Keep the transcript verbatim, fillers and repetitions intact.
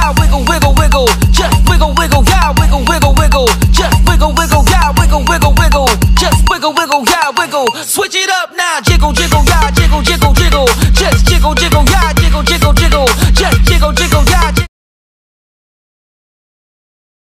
yeah, wiggle, wiggle, wiggle. Just wiggle, wiggle, yeah, wiggle, wiggle, wiggle. Just wiggle, wiggle, yeah, wiggle, wiggle, wiggle. Just wiggle, wiggle, yeah, wiggle. Switch it up now, jiggle, jiggle, yeah, jiggle, jiggle, jiggle. Just jiggle, jiggle, yeah, jiggle, jiggle, jiggle.